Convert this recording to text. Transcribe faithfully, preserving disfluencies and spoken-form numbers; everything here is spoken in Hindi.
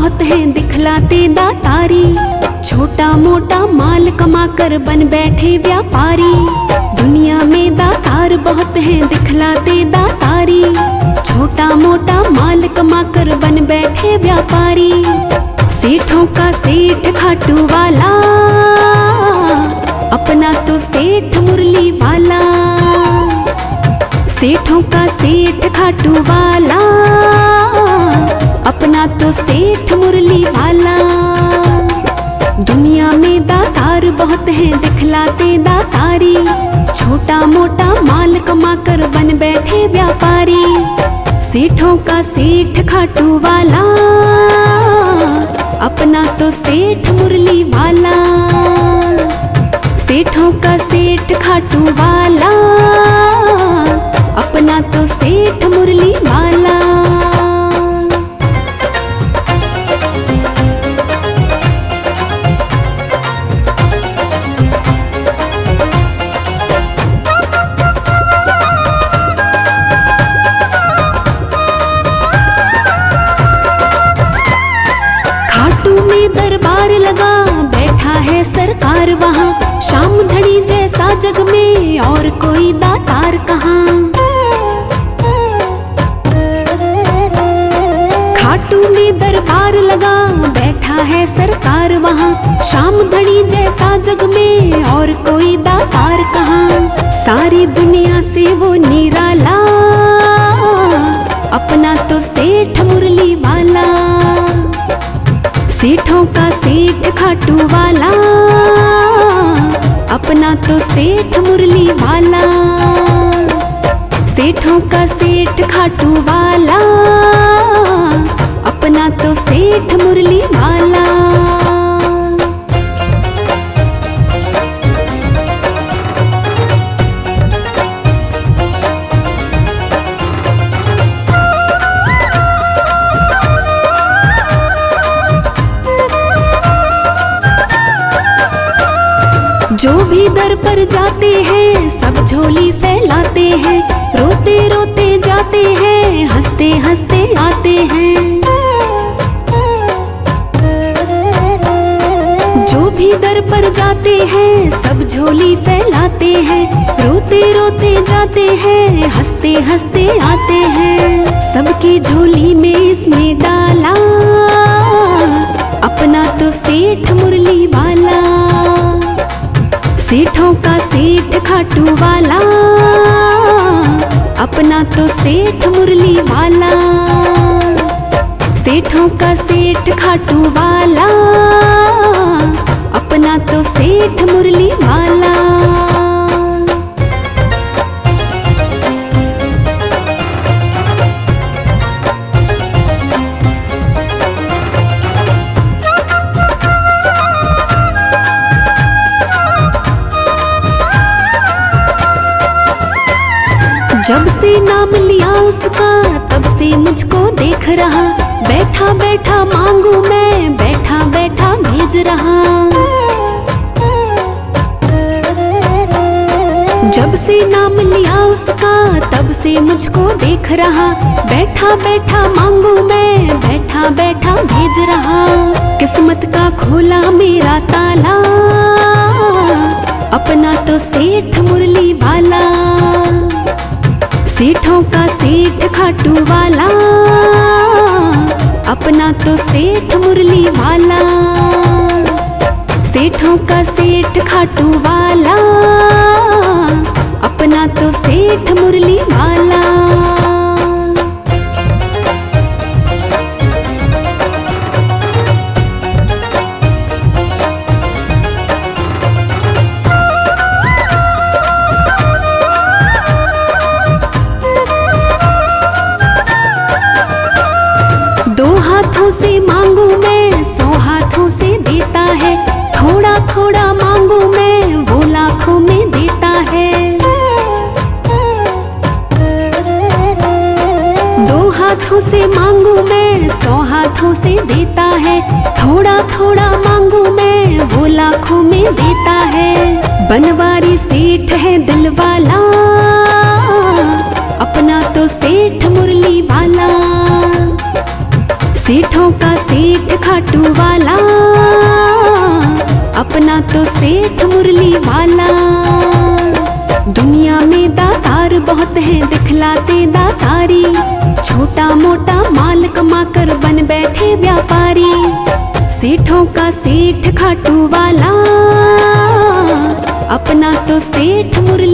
बहुत हैं दिखलाते दातारी, छोटा मोटा माल कमाकर बन बैठे व्यापारी। दुनिया में दातार बहुत हैं दिखलाते दातारी, छोटा मोटा माल कमाकर बन बैठे व्यापारी। सेठों का सेठ खाटू वाला, अपना तो सेठ मुरली वाला। सेठों का सेठ खाटू वाला, अपना तो सेठ मुरली वाला। दुनिया में दातार बहुत हैं दिखलाते दातारी, छोटा मोटा माल कमाकर बन बैठे व्यापारी। सेठों का सेठ खाटू वाला, अपना तो सेठ मुरली वाला। सेठों का सेठ खाटू वाला, अपना तो सेठ मुरली वाला। खाटू में दरबार लगा बैठा है सरकार वहाँ, शाम धड़ी जैसा जग में और कोई दातार कहाँ। खाटू में दरबार लगा बैठा है सरकार वहाँ, शाम धड़ी जैसा जग में और कोई दातार कहाँ। सारी दुनिया से वो निराला, अपना तो सेठ मुरली वाला। सेठों का सेठ खाटू वाला, अपना तो सेठ मुरली वाला। सेठों का सेठ खाटू वाला, अपना तो सेठ मुरली वाला। जो भी दर पर जाते हैं सब झोली फैलाते हैं, रोते रोते जाते हैं हंसते हंसते आते हैं। जो भी दर पर जाते हैं सब झोली फैलाते हैं, रोते रोते जाते हैं हंसते हंसते आते हैं। सबकी झोली में इसने डाला, अपना तो सेठ मुरली वाला। सेठों का सेठ खाटू वाला, अपना तो सेठ मुरली वाला। सेठों का सेठ खाटू वाला, अपना तो सेठ मुरली वाला। जब से नाम लिया उसका तब से मुझको देख रहा, बैठा बैठा मांगू मैं बैठा बैठा भेज रहा। जब से नाम लिया उसका तब से मुझको देख रहा, बैठा बैठा मांगू मैं बैठा बैठा भेज रहा। किस्मत का खोला मेरा ताला, अपना तो सेठ मुरली वाला। सेठों का सेठ खाटू वाला, अपना तो सेठ मुरली वाला। सेठों का सेठ खाटू वाला, अपना तो सेठ मुरली वाला। दो हाथों से मांगू मैं सौ हाथों से देता है, थोड़ा थोड़ा मांगू मैं वो लाखों में देता है। दो हाथों से मांगू मैं सौ हाथों से देता है, थोड़ा थोड़ा मांगू मैं वो लाखों में देता है। बनवारी सेठ है दिल वाला, अपना तो सेठ मुरली वाला। सेठों का सेठ खाटू वाला, अपना तो सेठ मुरली वाला। दुनिया में दातार बहुत हैं दिखलाते दातारी, छोटा मोटा माल कमाकर बन बैठे व्यापारी। सेठों का सेठ खाटू वाला, अपना तो सेठ मुरली